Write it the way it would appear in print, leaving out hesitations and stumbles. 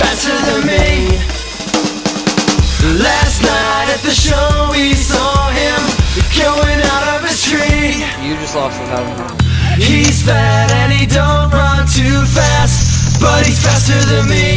faster than me. Last night at the show we saw him going out of his tree. You just lost without him. He's fat and he don't run too fast, but he's faster than me.